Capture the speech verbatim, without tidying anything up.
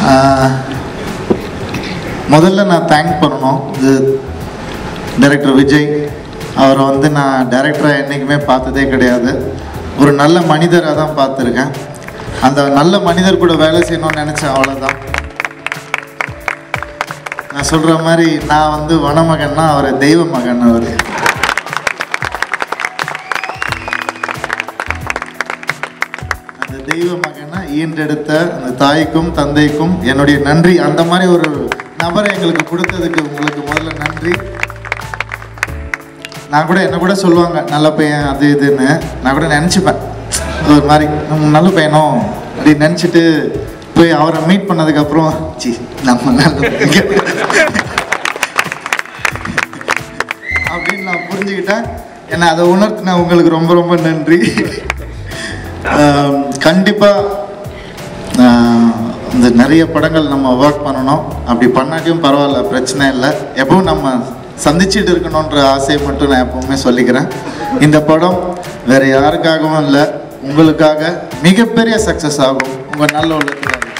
முதல்ல நான் தேங்க் பண்ணணும் இது டைரக்டர் விஜய் அவரை வந்து நான் டைரக்டராக என்றைக்குமே பார்த்ததே கிடையாது. ஒரு நல்ல மனிதராக தான் பார்த்துருக்கேன். அந்த நல்ல மனிதர் கூட வேலை செய்யணும்னு நினச்சேன், அவ்வளோதான். நான் சொல்கிற மாதிரி நான் வந்து வனமகன்னா அவர் தெய்வ மகன். அவர் அந்த தெய்வ மகன்னா ஈன்றெடுத்த அந்த தாய்க்கும் தந்தைக்கும் என்னுடைய நன்றி. அந்த மாதிரி ஒரு நபரை எங்களுக்கு கொடுத்ததுக்கு உங்களுக்கு முதல்ல நன்றி. நான் கூட என்ன கூட சொல்லுவாங்க நல்ல பையன் அது இதுன்னு, நான் கூட நினச்சிப்பேன் ஒரு மாதிரி நல்ல பையனோ அப்படின்னு நினச்சிட்டு போய் அவரை மீட் பண்ணதுக்கப்புறம் சி நம்ம நல்ல அப்படின்னு நான் புரிஞ்சுக்கிட்டேன். ஏன்னா அதை உணர்த்தின உங்களுக்கு ரொம்ப ரொம்ப நன்றி. கண்டிப்பாக இந்த நிறைய படங்கள் நம்ம ஒர்க் பண்ணணும். அப்படி பண்ணாட்டியும் பரவாயில்ல, பிரச்சனை இல்லை. எப்பவும் நம்ம சந்திச்சுட்டு இருக்கணுன்ற ஆசையை மட்டும் நான் எப்பவுமே சொல்லிக்கிறேன். இந்த படம் வேறு யாருக்காகவும் இல்லை, உங்களுக்காக மிகப்பெரிய சக்ஸஸ் ஆகும். உங்கள் நல்ல உள்ளத்துக்காக.